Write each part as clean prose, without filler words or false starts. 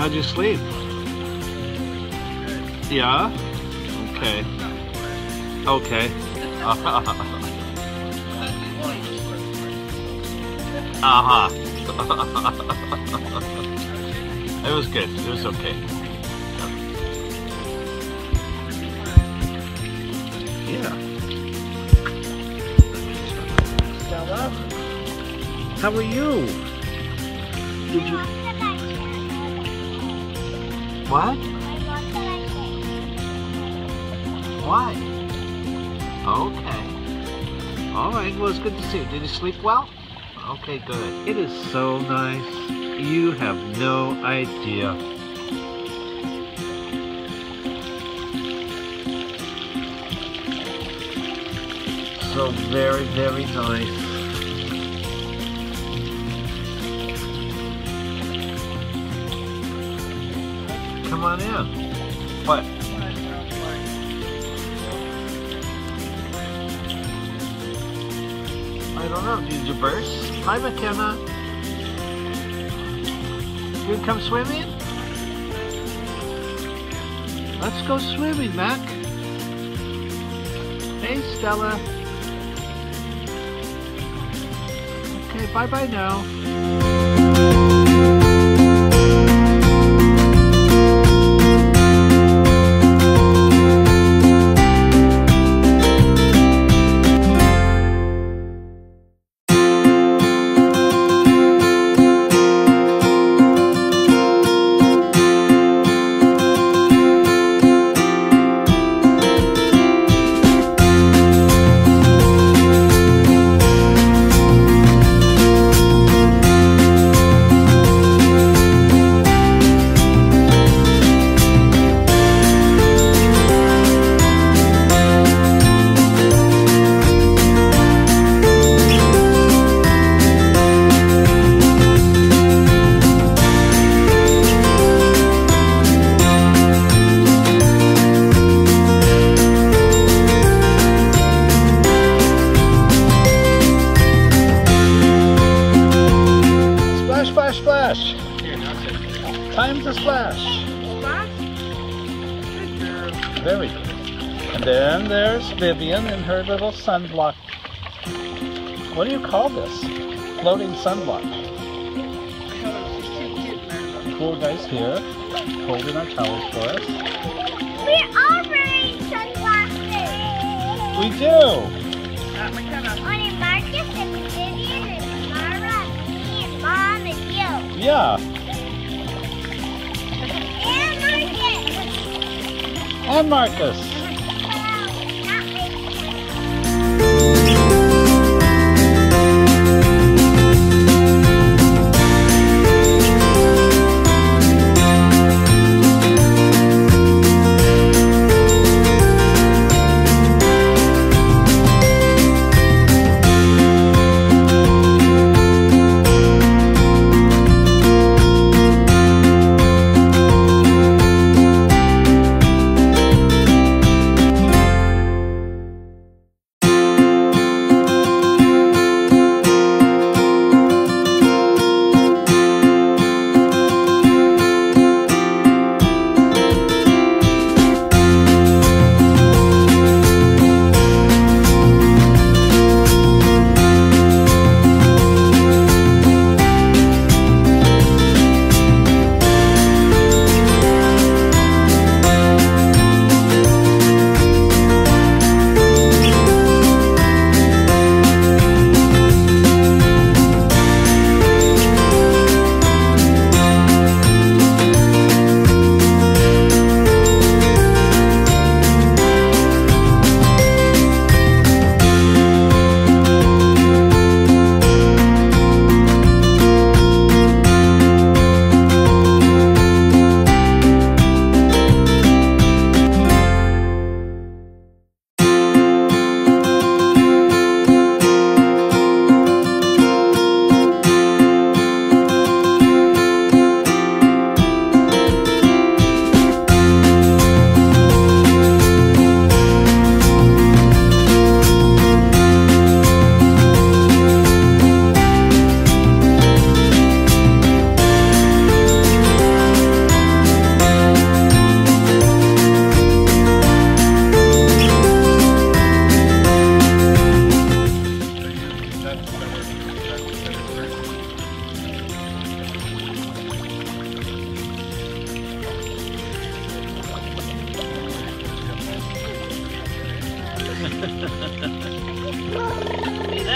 How'd you sleep? Yeah? Okay. Okay. Uh-huh. It was good. It was okay. Yeah. Stella? How are you? Did you... What? Why? Okay. Alright, well, it's good to see you. Did you sleep well? Okay, good. It is so nice. You have no idea. So very, very nice. Come on in. What? I don't know. Did you burst? Hi, McKenna. You come swimming? Let's go swimming, Mac. Hey, Stella. Okay, bye-bye now. Splash, splash! Time to splash! Very good. And then there's Vivian in her little sunblock. What do you call this? Floating sunblock. Cool guys here, holding our towels for us. We're all wearing sunglasses. We do! Only Marcus and Vivian and Mara, me and Mom and you. Yeah. And Marcus. And Marcus.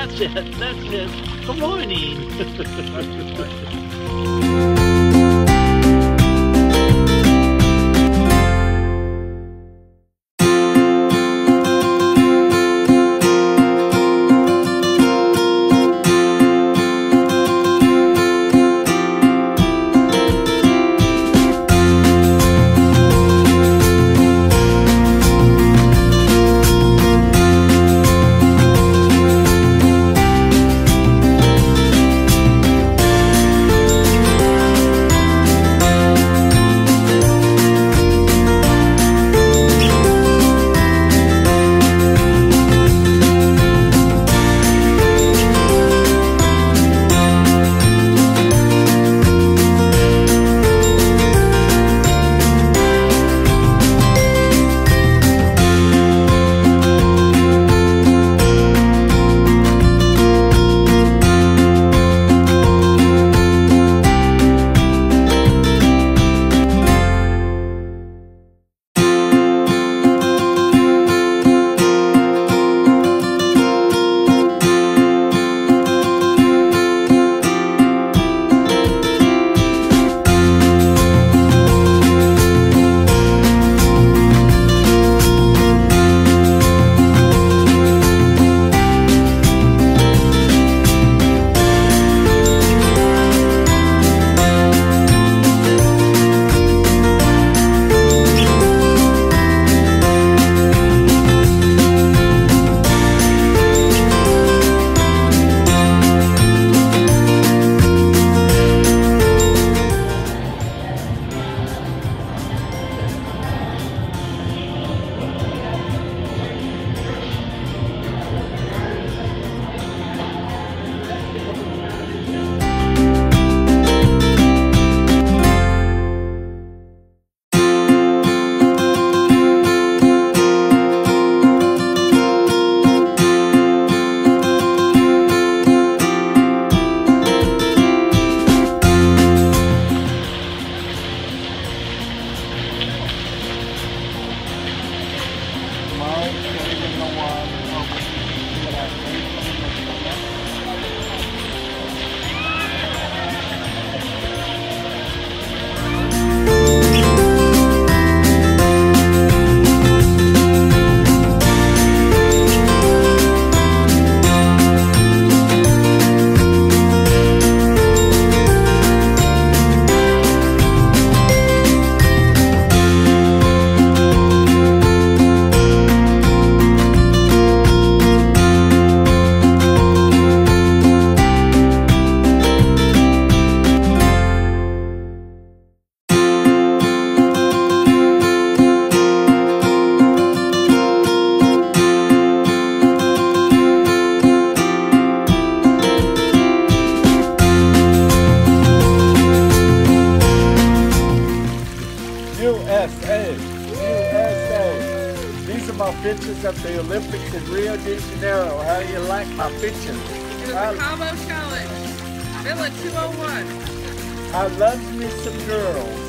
That's it. That's it. Good morning. USA, USA. These are my pictures of the Olympics in Rio de Janeiro. How do you like my pictures? It was the Cabo Challenge, Villa 201. I love me some girls.